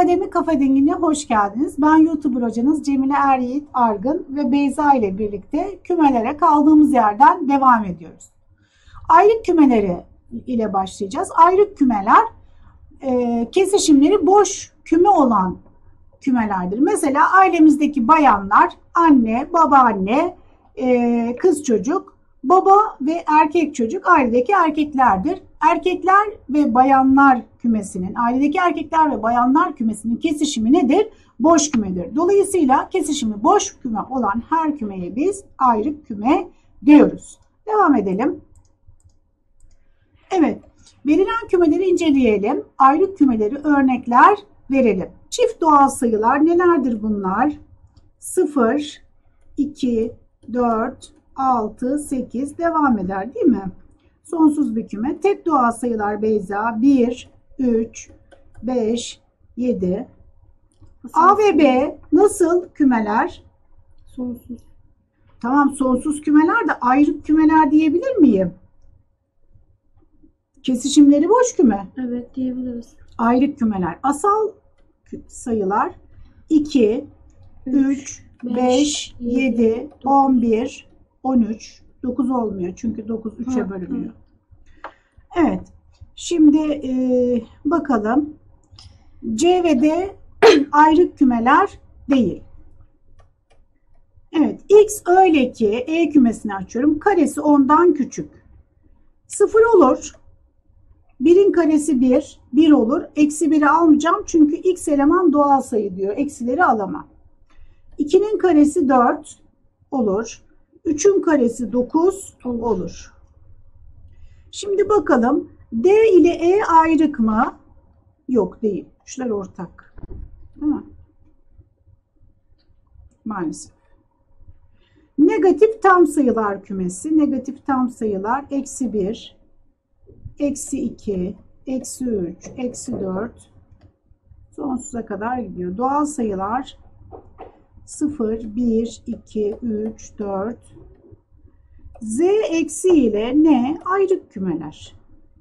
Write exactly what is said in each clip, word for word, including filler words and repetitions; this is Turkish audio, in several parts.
Akademi Kafa Dengi'ne hoş geldiniz. Ben YouTuber hocanız Cemile Eryiğit Argın ve Beyza ile birlikte kümelere kaldığımız yerden devam ediyoruz. Ayrık kümeleri ile başlayacağız. Ayrık kümeler e, kesişimleri boş küme olan kümelerdir. Mesela ailemizdeki bayanlar, anne, babaanne, e, kız çocuk, baba ve erkek çocuk ailedeki erkeklerdir. Erkekler ve bayanlar kümesinin, ailedeki erkekler ve bayanlar kümesinin kesişimi nedir? Boş kümedir. Dolayısıyla kesişimi boş küme olan her kümeye biz ayrık küme diyoruz. Devam edelim. Evet, verilen kümeleri inceleyelim. Ayrık kümeleri örnekler verelim. Çift doğal sayılar nelerdir bunlar? sıfır, iki, dört, altı, sekiz devam eder değil mi? Sonsuz bir küme. Tek doğal sayılar Beyza bir, üç, beş, yedi. A ve B nasıl kümeler? Sonsuz. Tamam, sonsuz kümeler de ayrık kümeler diyebilir miyim? Kesişimleri boş küme. Evet diyebiliriz. Ayrık kümeler. Asal sayılar iki, üç, beş, yedi, on bir, on üç, dokuz olmuyor çünkü dokuz üçe bölünüyor. Evet. Şimdi e, bakalım. C ve D ayrık kümeler değil. Evet. X öyle ki E kümesini açıyorum. Karesi ondan küçük. sıfır olur. birin karesi bir. bir olur. Eksi biri almayacağım çünkü X eleman doğal sayı diyor. Eksileri alamam. ikinin karesi dört olur. üçün karesi dokuz olur. Şimdi bakalım. D ile E ayrık mı? Yok değil. Şunlar ortak. Değil mi? Maalesef. Negatif tam sayılar kümesi. Negatif tam sayılar eksi bir, eksi iki, eksi üç, eksi dört sonsuza kadar gidiyor. Doğal sayılar sıfır, bir, iki, üç, dört. Z eksi ile ne? Ayrık kümeler.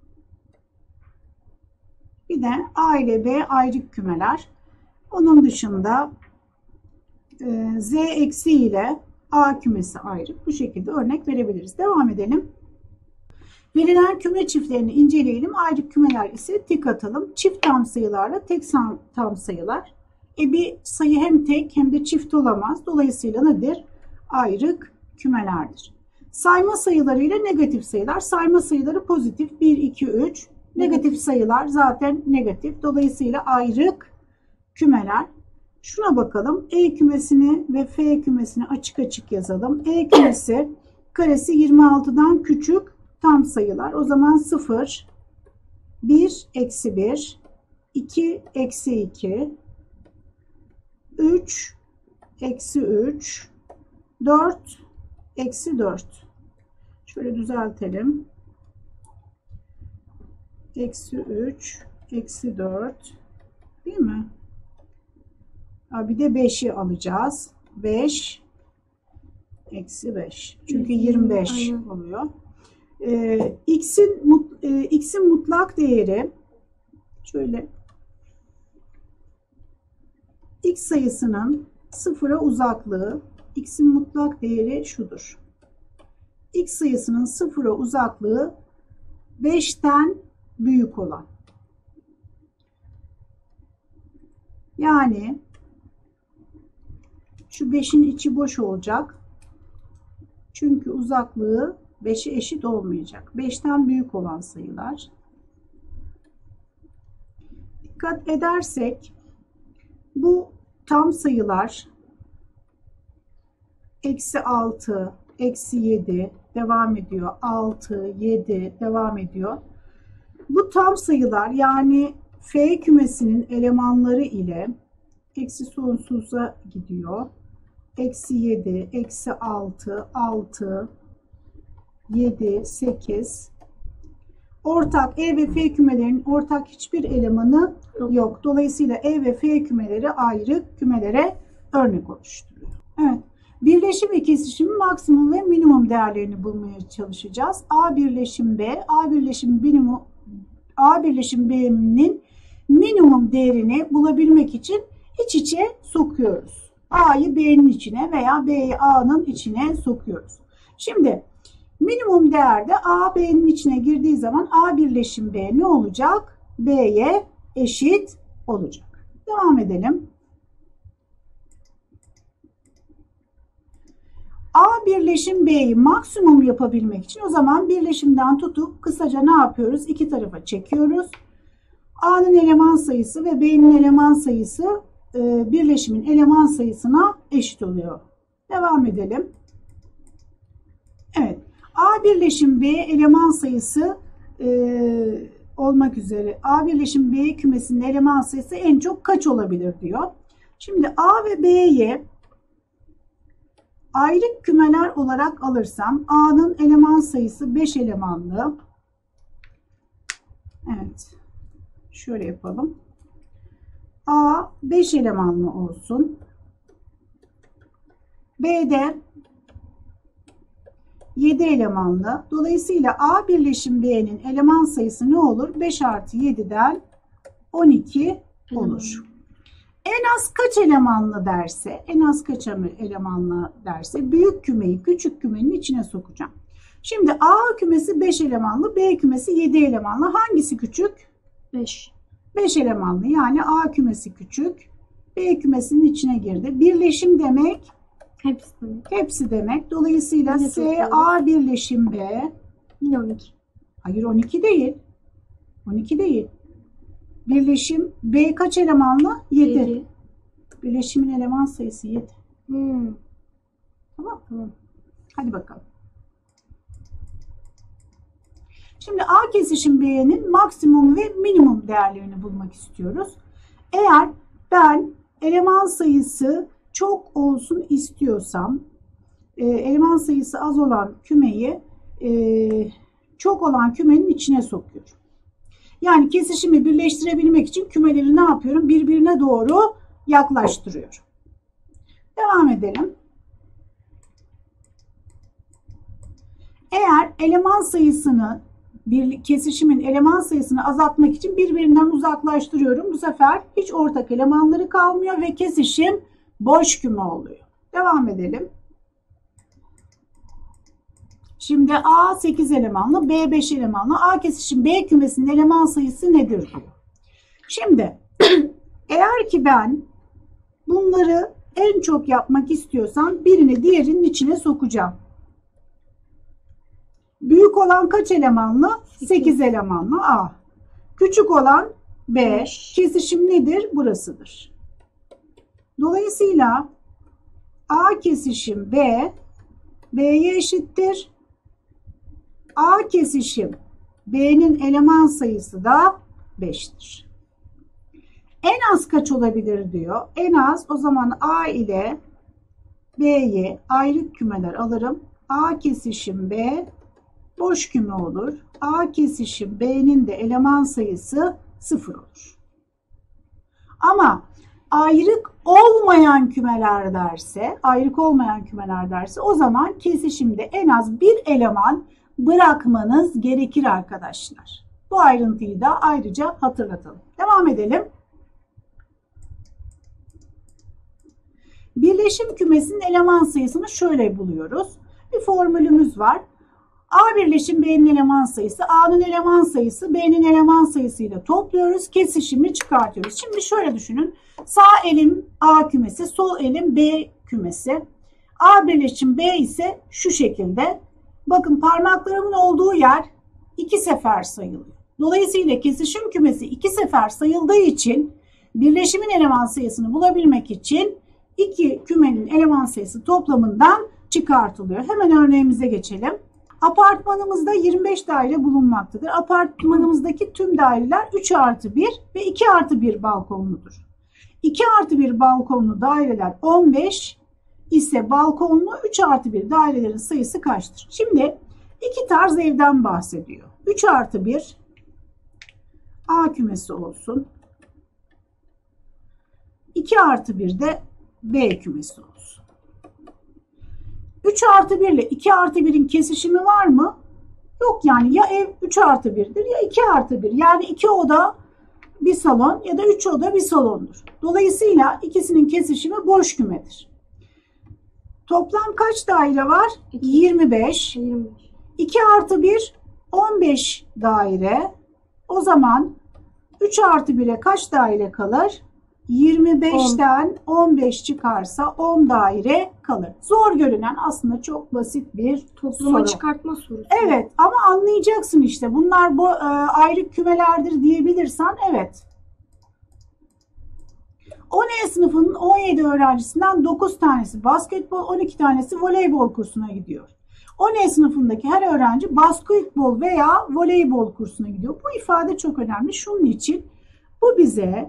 Bir de A ile B ayrık kümeler. Onun dışında e, Z eksi ile A kümesi ayrık. Bu şekilde örnek verebiliriz. Devam edelim. Verilen küme çiftlerini inceleyelim. Ayrık kümeler ise tik atalım. Çift tam sayılarla tek tam sayılar. E bir sayı hem tek hem de çift olamaz. Dolayısıyla nedir? Ayrık kümelerdir. Sayma sayıları ile negatif sayılar. Sayma sayıları pozitif bir, iki, üç. Negatif sayılar zaten negatif. Dolayısıyla ayrık kümeler. Şuna bakalım. E kümesini ve F kümesini açık açık yazalım. E kümesi karesi yirmi altıdan küçük tam sayılar. O zaman sıfır, bir, eksi bir, iki, eksi iki, üç, eksi üç, dört, eksi dört. Şöyle düzeltelim. Eksi üç, eksi dört. Değil mi? Bir de beşi alacağız. beş, eksi beş. Çünkü yirmi beş oluyor. Ee, x'in e, x'in mutlak değeri şöyle x sayısının sıfıra uzaklığı, x'in mutlak değeri şudur. X sayısının sıfıra uzaklığı beşten büyük olan. Yani şu beşin içi boş olacak. Çünkü uzaklığı beşe eşit olmayacak. beşten büyük olan sayılar. Dikkat edersek bu tam sayılar eksi altı, eksi yedi devam ediyor. altı, yedi devam ediyor. Bu tam sayılar yani F kümesinin elemanları ile eksi sonsuza gidiyor. Eksi yedi, eksi altı, altı, yedi, sekiz. Ortak E ve F kümelerinin ortak hiçbir elemanı yok. yok. Dolayısıyla E ve F kümeleri ayrı kümelere örnek oluşturuyor. Evet. Birleşim ve kesişim maksimum ve minimum değerlerini bulmaya çalışacağız. A birleşim B, A birleşim minimum, A birleşim B'nin minimum değerini bulabilmek için iç içe sokuyoruz. A'yı B'nin içine veya B'yi A'nın içine sokuyoruz. Şimdi minimum değerde A B'nin içine girdiği zaman A birleşim B ne olacak? B'ye eşit olacak. Devam edelim. A birleşim B'yi maksimum yapabilmek için o zaman birleşimden tutup kısaca ne yapıyoruz? İki tarafa çekiyoruz. A'nın eleman sayısı ve B'nin eleman sayısı e, birleşimin eleman sayısına eşit oluyor. Devam edelim. Evet. A birleşim B eleman sayısı e, olmak üzere A birleşim B kümesinin eleman sayısı en çok kaç olabilir diyor. Şimdi A ve B'yi ayrık kümeler olarak alırsam A'nın eleman sayısı beş elemanlı. Evet. Şöyle yapalım. A beş elemanlı olsun. B'de yedi elemanlı. Dolayısıyla A birleşim B'nin eleman sayısı ne olur? beş artı yedi'den on iki olur. En az kaç elemanlı derse, en az kaç elemanlı derse büyük kümeyi küçük kümenin içine sokacağım. Şimdi A kümesi beş elemanlı, B kümesi yedi elemanlı. Hangisi küçük? beş. beş elemanlı, yani A kümesi küçük. B kümesinin içine girdi. Birleşim demek Hepsi demek. hepsi demek. Dolayısıyla Yine S topluyoruz. A birleşim B. Yine on iki. Hayır, on iki değil. on iki değil. Birleşim B kaç elemanlı? yedi. yedi. Birleşimin eleman sayısı yedi. Hmm. Tamam mı? Hadi bakalım. Şimdi A kesişim B'nin maksimum ve minimum değerlerini bulmak istiyoruz. Eğer ben eleman sayısı çok olsun istiyorsam, e, eleman sayısı az olan kümeyi e, çok olan kümenin içine sokuyorum. Yani kesişimi birleştirebilmek için kümeleri ne yapıyorum? Birbirine doğru yaklaştırıyorum. Devam edelim. Eğer eleman sayısını bir kesişimin eleman sayısını azaltmak için birbirinden uzaklaştırıyorum. Bu sefer hiç ortak elemanları kalmıyor ve kesişim boş küme oluyor. Devam edelim. Şimdi A sekiz elemanlı, B beş elemanlı. A kesişim B kümesinin eleman sayısı nedir diyor. Şimdi eğer ki ben bunları en çok yapmak istiyorsam birini diğerinin içine sokacağım. Büyük olan kaç elemanlı? sekiz elemanlı A. Küçük olan beş. Kesişim nedir? Burasıdır. Dolayısıyla A kesişim B, B'ye eşittir. A kesişim B'nin eleman sayısı da beş'tir. En az kaç olabilir diyor. En az, o zaman A ile B'yi ayrı kümeler alırım. A kesişim B boş küme olur. A kesişim B'nin de eleman sayısı sıfır olur. Ama ayrık olmayan kümeler derse, ayrık olmayan kümeler derse o zaman kesişimde en az bir eleman bırakmanız gerekir arkadaşlar. Bu ayrıntıyı da ayrıca hatırlatalım. Devam edelim. Birleşim kümesinin eleman sayısını şöyle buluyoruz. Bir formülümüz var. A birleşim B'nin eleman sayısı, A'nın eleman sayısı, B'nin eleman sayısıyla topluyoruz. Kesişimi çıkartıyoruz. Şimdi şöyle düşünün. Sağ elim A kümesi, sol elim B kümesi. A birleşim B ise şu şekilde. Bakın parmaklarımın olduğu yer iki sefer sayılıyor. Dolayısıyla kesişim kümesi iki sefer sayıldığı için birleşimin eleman sayısını bulabilmek için iki kümenin eleman sayısı toplamından çıkartılıyor. Hemen örneğimize geçelim. Apartmanımızda yirmi beş daire bulunmaktadır. Apartmanımızdaki tüm daireler üç artı bir ve iki artı bir balkonludur. iki artı bir balkonlu daireler on beş ise balkonlu üç artı bir dairelerin sayısı kaçtır? Şimdi iki tarz evden bahsediyor. üç artı bir A kümesi olsun. iki artı bir de B kümesi olsun. üç artı bir ile iki artı bir'in kesişimi var mı? Yok, yani ya ev üç artı bir'dir ya iki artı bir. Yani iki oda bir salon ya da üç oda bir salondur. Dolayısıyla ikisinin kesişimi boş kümedir. Toplam kaç daire var? yirmi beş. yirmi beş. iki artı bir on beş daire. O zaman üç artı bire kaç daire kalır? yirmi beşten on beş çıkarsa on daire kalır. Zor görünen aslında çok basit bir Toplama soru. çıkartma sorusu. Evet ama anlayacaksın işte. Bunlar bu e, ayrık kümelerdir diyebilirsen evet. on E sınıfının on yedi öğrencisinden dokuz tanesi basketbol, on iki tanesi voleybol kursuna gidiyor. on E sınıfındaki her öğrenci basketbol veya voleybol kursuna gidiyor. Bu ifade çok önemli. Şunun için bu bize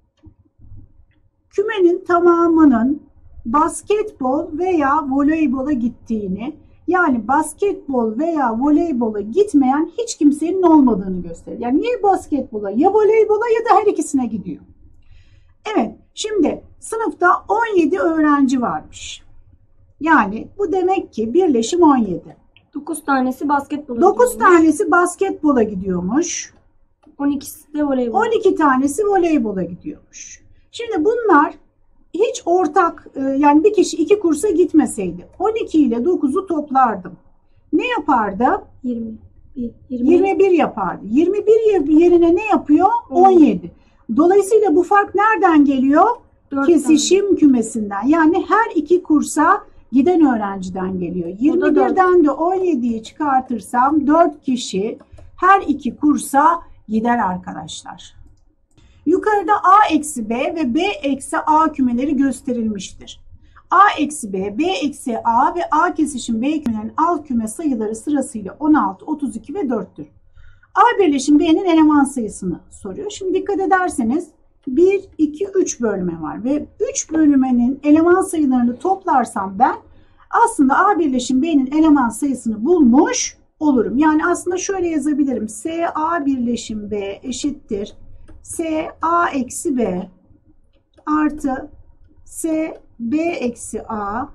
kümenin tamamının basketbol veya voleybola gittiğini, yani basketbol veya voleybola gitmeyen hiç kimsenin olmadığını gösterir. Yani ya basketbola ya voleybola ya da her ikisine gidiyor. Evet, şimdi sınıfta on yedi öğrenci varmış. Yani bu demek ki birleşim on yedi. dokuz tanesi basketbola dokuz gidiyormuş. tanesi basketbola gidiyormuş. on ikisi de voleybol. on iki tanesi voleybola gidiyormuş. Şimdi bunlar hiç ortak, yani bir kişi iki kursa gitmeseydi on iki ile dokuzu toplardım. Ne yapardı? yirmi. yirmi. yirmi bir yapardı. yirmi bir yerine ne yapıyor? on yedi. Dolayısıyla bu fark nereden geliyor? dört Kesişim tane. kümesinden. Yani her iki kursa giden öğrenciden geliyor. yirmi birden de on yediyi çıkartırsam dört kişi her iki kursa gider arkadaşlar. Yukarıda A eksi B ve B eksi A kümeleri gösterilmiştir. A eksi B, B eksi A ve A kesişim B kümelerinin alt küme sayıları sırasıyla on altı, otuz iki ve dörttür. A birleşim B'nin eleman sayısını soruyor. Şimdi dikkat ederseniz bir, iki, üç bölme var ve üç bölmenin eleman sayılarını toplarsam ben aslında A birleşim B'nin eleman sayısını bulmuş olurum. Yani aslında şöyle yazabilirim. S A birleşim B eşittir S A eksi B artı S B eksi A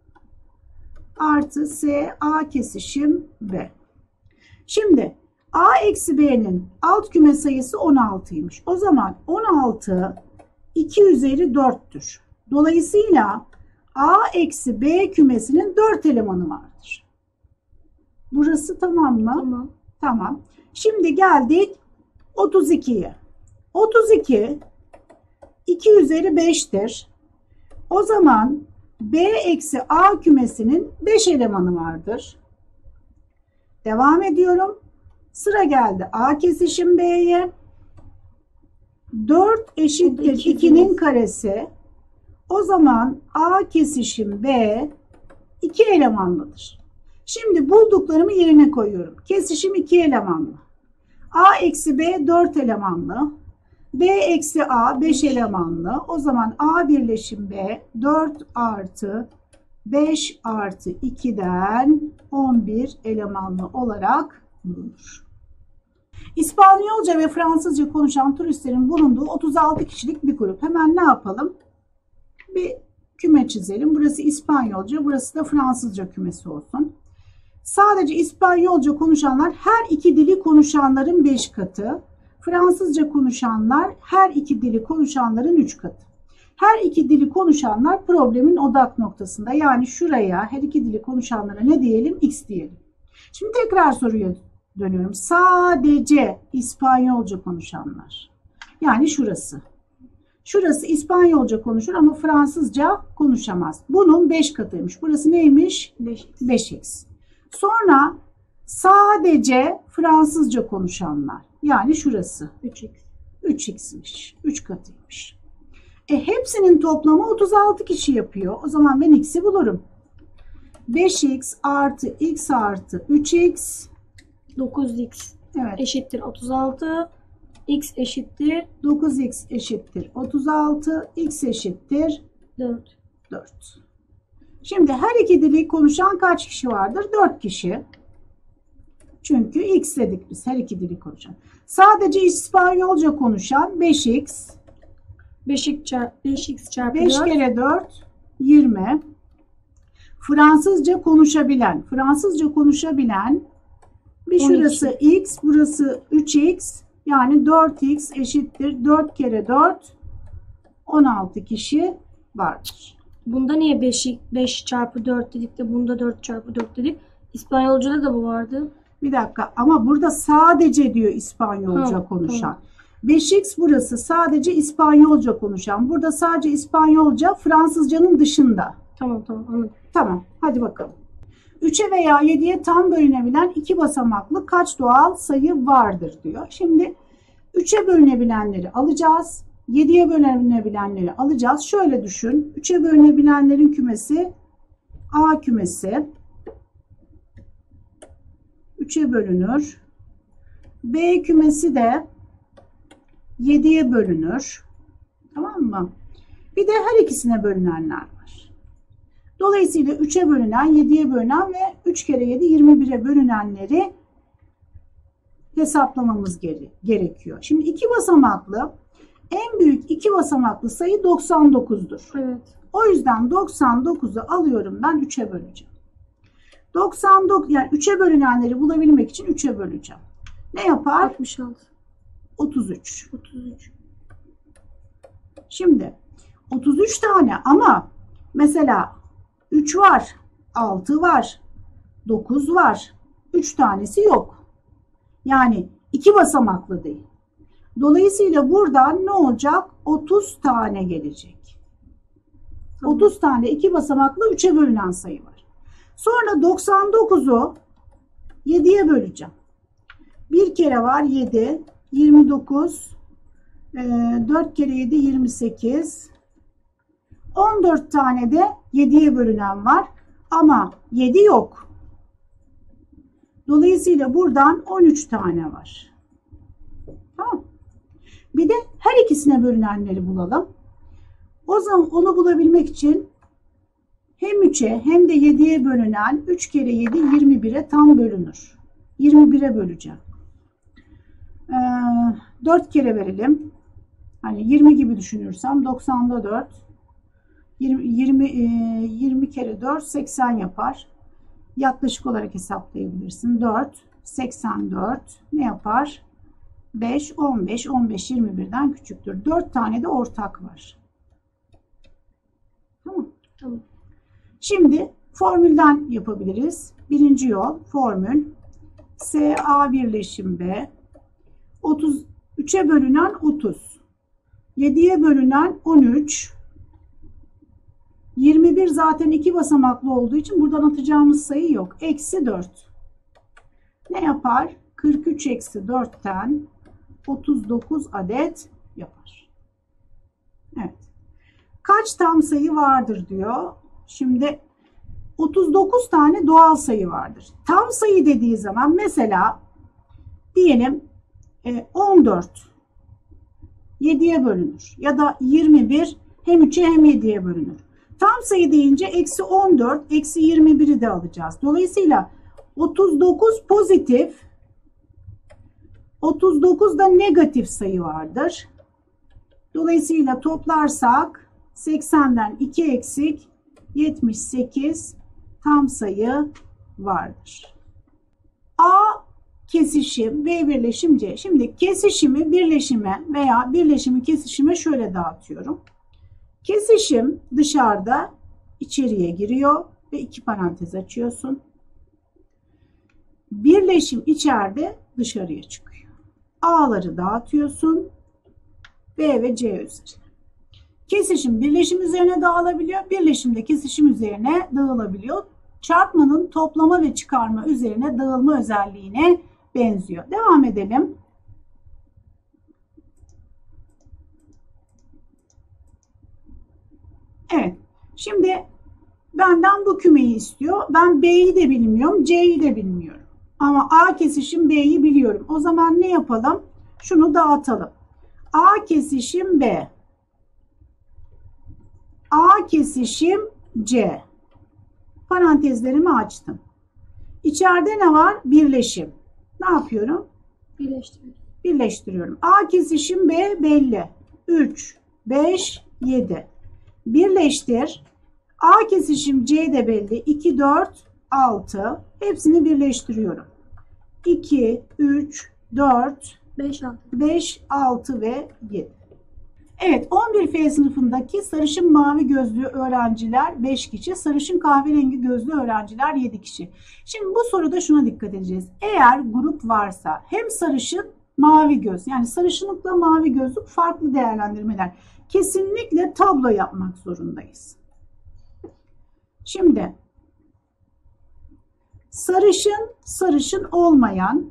artı S A kesişim B. Şimdi A eksi B'nin alt küme sayısı on altıymış. O zaman on altı iki üzeri dörttür. Dolayısıyla A eksi B kümesinin dört elemanı vardır. Burası tamam mı? Tamam. Tamam. Şimdi geldik otuz ikiye. otuz iki iki üzeri beştir. O zaman B eksi A kümesinin beş elemanı vardır. Devam ediyorum. Sıra geldi A kesişim B'ye. dört eşittir ikinin karesi. O zaman A kesişim B iki elemanlıdır. Şimdi bulduklarımı yerine koyuyorum. Kesişim iki elemanlı. A eksi B dört elemanlı. B eksi A beş elemanlı. O zaman A birleşim B dört artı beş artı iki'den on bir elemanlı olarak bulunur. İspanyolca ve Fransızca konuşan turistlerin bulunduğu otuz altı kişilik bir grup. Hemen ne yapalım? Bir küme çizelim. Burası İspanyolca, burası da Fransızca kümesi olsun. Sadece İspanyolca konuşanlar her iki dili konuşanların beş katı. Fransızca konuşanlar her iki dili konuşanların üç katı. Her iki dili konuşanlar problemin odak noktasında. Yani şuraya her iki dili konuşanlara ne diyelim? X diyelim. Şimdi tekrar soruya dönüyorum. Sadece İspanyolca konuşanlar. Yani şurası. Şurası İspanyolca konuşur ama Fransızca konuşamaz. Bunun beş katıymış. Burası neymiş? beş x. Sonra sadece Fransızca konuşanlar. Yani şurası. üç x. üç x'miş. üç katıymış. E hepsinin toplamı otuz altı kişi yapıyor. O zaman ben x'i bulurum. beş x artı x artı üç x. dokuz x Evet. eşittir otuz altı. X eşittir dokuz x eşittir otuz altı. X eşittir dört. dört. Şimdi her iki dili konuşan kaç kişi vardır? dört kişi. Çünkü x dedik biz her iki dili konuşan. Sadece İspanyolca konuşan beş x. beş x çarpı beş x çarpı beş dört. kere dört yirmi. Fransızca konuşabilen, Fransızca konuşabilen bir on iki. şurası x, burası üç x, Yani dört x eşittir dört kere dört, on altı kişi vardır. Bunda niye beş, beş çarpı dört dedik de bunda dört çarpı dört dedik? İspanyolca'da da bu vardı. Bir dakika ama burada sadece diyor İspanyolca Ha, konuşan. tamam. beş x burası sadece İspanyolca konuşan. Burada sadece İspanyolca, Fransızcanın dışında. Tamam tamam anladım. Tamam, hadi bakalım. üçe veya yediye tam bölünebilen iki basamaklı kaç doğal sayı vardır diyor. Şimdi üçe bölünebilenleri alacağız. yediye bölünebilenleri alacağız. Şöyle düşün. üçe bölünebilenlerin kümesi A kümesi. üçe bölünür. B kümesi de yediye bölünür. Tamam mı? Bir de her ikisine bölünenler var. Dolayısıyla üçe bölünen, yediye bölünen ve üç kere yedi yirmi bire bölünenleri hesaplamamız gerekiyor. Şimdi iki basamaklı, en büyük iki basamaklı sayı doksan dokuz'dur. Evet. O yüzden doksan dokuz'u alıyorum, ben üçe böleceğim. doksan dokuz, yani üçe bölünenleri bulabilmek için üçe böleceğim. Ne yapar? altmış altı. otuz üç. otuz üç. Şimdi otuz üç tane ama mesela üç var, altı var, dokuz var. üç tanesi yok. Yani iki basamaklı değil. Dolayısıyla buradan ne olacak? otuz tane gelecek. Tamam. otuz tane iki basamaklı üçe bölünen sayı var. Sonra doksan dokuz'u yediye böleceğim. Bir kere var yedi, yirmi dokuz, dört kere yedi yirmi sekiz, on dört tane de yediye bölünen var ama yedi yok. Dolayısıyla buradan on üç tane var. Tamam. Bir de her ikisine bölünenleri bulalım. O zaman onu bulabilmek için hem üçe hem de yediye bölünen üç kere yedi yirmi bir'e tam bölünür. yirmi bir'e böleceğim. Ee, dört kere verelim. Hani yirmi gibi düşünürsem doksan'da dört. yirmi, yirmi, yirmi kere dört seksen yapar. Yaklaşık olarak hesaplayabilirsin. dört, seksen dört ne yapar? beş, on beş, on beş yirmi bir'den küçüktür. dört tane de ortak var. Tamam. Tamam. Şimdi formülden yapabiliriz. Birinci yol formül. S A birleşim B. otuz üçe bölünen otuz. yediye bölünen on üç. yirmi bir zaten iki basamaklı olduğu için buradan atacağımız sayı yok. Eksi dört. Ne yapar? kırk üç eksi dört'ten otuz dokuz adet yapar. Evet. Kaç tam sayı vardır diyor. Şimdi otuz dokuz tane doğal sayı vardır. Tam sayı dediği zaman mesela diyelim on dört yediye bölünür ya da yirmi bir hem üçe hem yediye bölünür. Tam sayı deyince eksi on dört eksi yirmi bir'i de alacağız. Dolayısıyla otuz dokuz pozitif, otuz dokuz da negatif sayı vardır. Dolayısıyla toplarsak seksenden iki eksik yetmiş sekiz tam sayı vardır. A kesişim, B birleşim C. Şimdi kesişimi birleşime veya birleşimi kesişime şöyle dağıtıyorum. Kesişim dışarıda içeriye giriyor ve iki parantez açıyorsun. Birleşim içeride dışarıya çıkıyor. A'ları dağıtıyorsun. B ve C üzerine. Kesişim birleşim üzerine dağılabiliyor. Birleşim de kesişim üzerine dağılabiliyor. Çarpmanın toplama ve çıkarma üzerine dağılma özelliğine benziyor. Devam edelim. Evet. Şimdi benden bu kümeyi istiyor. Ben B'yi de bilmiyorum, C'yi de bilmiyorum. Ama A kesişim B'yi biliyorum. O zaman ne yapalım? Şunu dağıtalım. A kesişim B. A kesişim C. Parantezlerimi açtım. İçeride ne var? Birleşim. Ne yapıyorum? Birleştiriyorum. Birleştiriyorum. A kesişim B belli. üç, beş, yedi. Birleştir. A kesişim C de belli. iki, dört, altı. Hepsini birleştiriyorum. iki, üç, dört, beş, altı. beş, altı ve yedi. Evet, on bir F sınıfındaki sarışın mavi gözlü öğrenciler beş kişi, sarışın kahverengi gözlü öğrenciler yedi kişi. Şimdi bu soruda şuna dikkat edeceğiz. Eğer grup varsa hem sarışın mavi göz, yani sarışınlıkla mavi gözlük farklı değerlendirmeler. Kesinlikle tablo yapmak zorundayız. Şimdi sarışın, sarışın olmayan,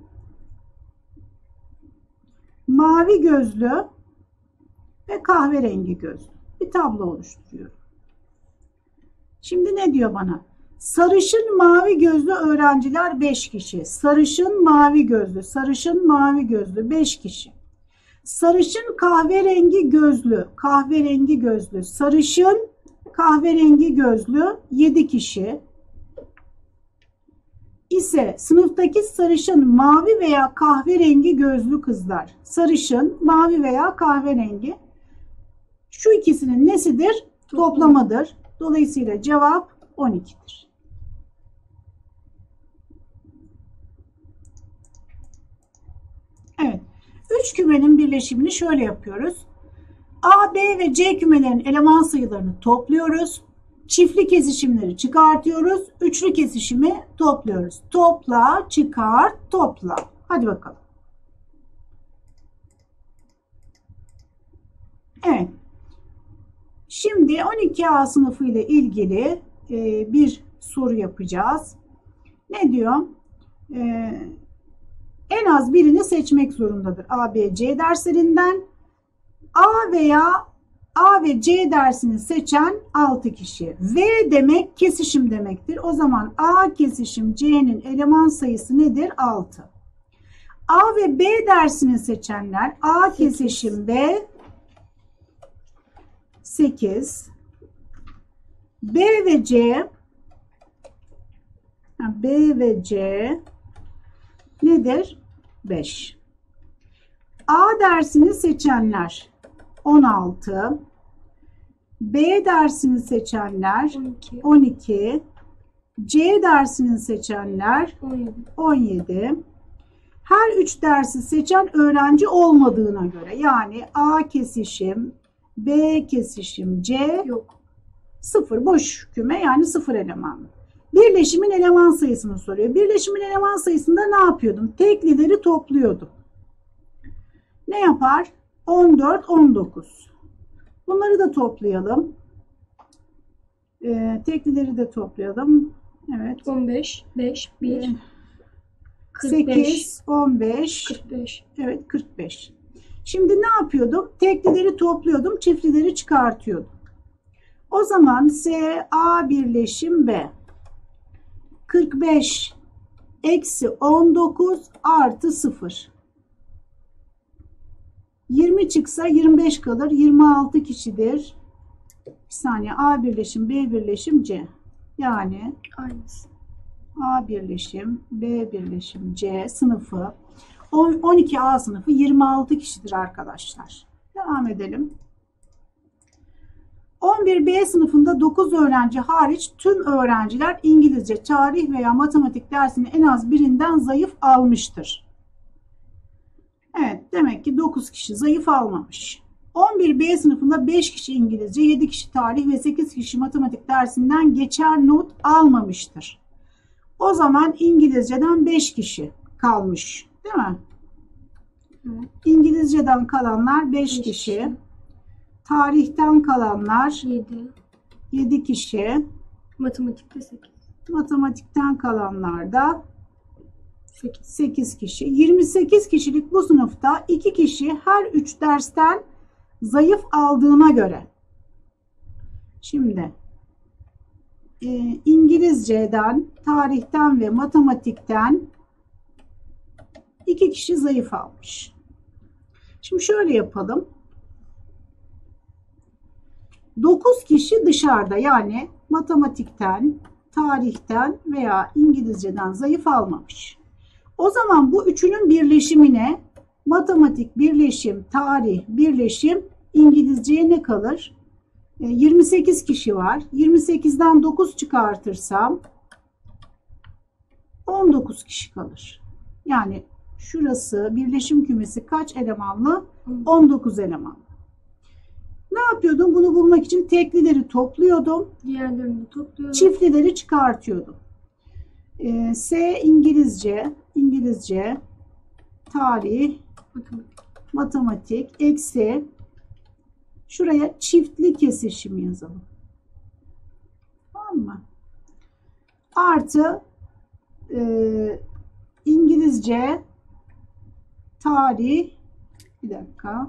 mavi gözlü ve kahverengi gözlü bir tablo oluşturuyorum. Şimdi ne diyor bana? Sarışın mavi gözlü öğrenciler beş kişi. Sarışın mavi gözlü, sarışın mavi gözlü beş kişi. Sarışın kahverengi gözlü, kahverengi gözlü, sarışın kahverengi gözlü yedi kişi. İse sınıftaki sarışın mavi veya kahverengi gözlü kızlar. Sarışın, mavi veya kahverengi. Şu ikisinin nesidir? Toplamadır. Dolayısıyla cevap on ikidir. Evet. Üç kümenin birleşimini şöyle yapıyoruz. A, B ve C kümelerinin eleman sayılarını topluyoruz. Çiftli kesişimleri çıkartıyoruz. Üçlü kesişimi topluyoruz. Topla, çıkart, topla. Hadi bakalım. Evet. Şimdi on iki A sınıfı ile ilgili e, bir soru yapacağız. Ne diyor? E, en az birini seçmek zorundadır. A, B, C derslerinden. A veya A ve C dersini seçen altı kişi. V demek kesişim demektir. O zaman A kesişim C'nin eleman sayısı nedir? altı. A ve B dersini seçenler A kesişim B sekiz. B ve C B ve C nedir? beş. A dersini seçenler on altı. B dersini seçenler on iki. on iki. C dersini seçenler on yedi. on yedi. Her üç dersi seçen öğrenci olmadığına göre, yani A kesişim, B kesişim, C Yok. sıfır, boş küme, yani sıfır eleman. Birleşimin eleman sayısını soruyor. Birleşimin eleman sayısında ne yapıyordum? Teklileri topluyordum. Ne yapar? on dört, on dokuz. Bunları da toplayalım. Ee, teklileri de toplayalım. Evet. on beş, beş, bir, Ee, kırk beş, sekiz, on beş. kırk beş. Evet, kırk beş. Şimdi ne yapıyordum? Teklileri topluyordum, çiftlileri çıkartıyordum. O zaman S, A birleşim B. kırk beş eksi on dokuz artı sıfır. yirmi çıksa yirmi beş kalır. yirmi altı kişidir. Bir saniye. A birleşim B birleşim C. Yani Aynısı. A birleşim B birleşim C sınıfı on iki A sınıfı yirmi altı kişidir arkadaşlar. Devam edelim. on bir B sınıfında dokuz öğrenci hariç tüm öğrenciler İngilizce, tarih veya matematik dersini en az birinden zayıf almıştır. Evet, demek ki dokuz kişi zayıf almamış. on bir B sınıfında beş kişi İngilizce, yedi kişi tarih ve sekiz kişi matematik dersinden geçer not almamıştır. O zaman İngilizceden beş kişi kalmış, değil mi? Evet. İngilizceden kalanlar beş Beş kişi. kişi. Tarihten kalanlar yedi. yedi kişi. Matematikte sekiz. Matematikten kalanlar da sekiz. sekiz kişi. yirmi sekiz kişilik bu sınıfta iki kişi her üç dersten zayıf aldığına göre. Şimdi e, İngilizceden, tarihten ve matematikten iki kişi zayıf almış. Şimdi şöyle yapalım. dokuz kişi dışarıda, yani matematikten, tarihten veya İngilizceden zayıf almamış. O zaman bu üçünün birleşimine matematik birleşim, tarih birleşim, İngilizceye ne kalır? yirmi sekiz kişi var. yirmi sekizden dokuz çıkartırsam on dokuz kişi kalır. Yani Şurası birleşim kümesi kaç elemanlı? on dokuz eleman. Ne yapıyordum? Bunu bulmak için teklileri topluyordum. Diğerlerini topluyorum. Çiftlileri çıkartıyordum. Ee, S İngilizce, İngilizce, tarih, Matematik. matematik, eksi. Şuraya çiftli kesişim yazalım. Tamam mı? Artı e, İngilizce, tarih, bir dakika.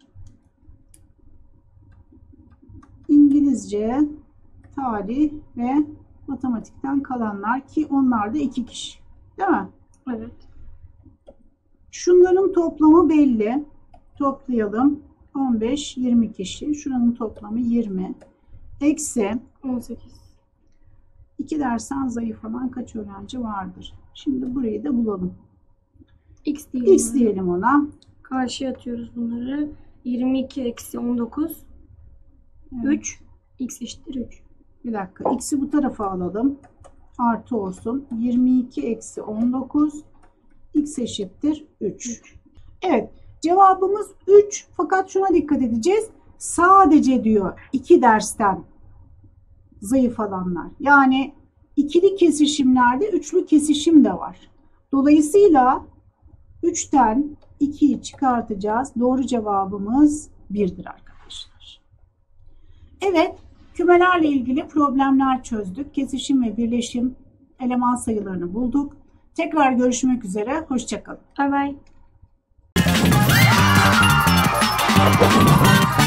İngilizce, tarih ve matematikten kalanlar ki onlar da iki kişi. Değil mi? Evet. Şunların toplamı belli. Toplayalım. on beş, yirmi kişi. Şuranın toplamı yirmi. Eksi on sekiz. iki dersten zayıf olan kaç öğrenci vardır? Şimdi burayı da bulalım. X diyelim. X diyelim ona. Karşıya atıyoruz bunları. yirmi iki eksi on dokuz. Evet. üç. X eşittir üç. Bir dakika. X'i bu tarafa alalım. Artı olsun. yirmi iki eksi on dokuz. X eşittir üç. Evet. Cevabımız üç. Fakat şuna dikkat edeceğiz. Sadece diyor iki dersten zayıf alanlar. Yani ikili kesişimlerde üçlü kesişim de var. Dolayısıyla üçten ikiyi çıkartacağız. Doğru cevabımız birdir arkadaşlar. Evet. Kümelerle ilgili problemler çözdük. Kesişim ve birleşim eleman sayılarını bulduk. Tekrar görüşmek üzere. Hoşça kalın. Bye bye.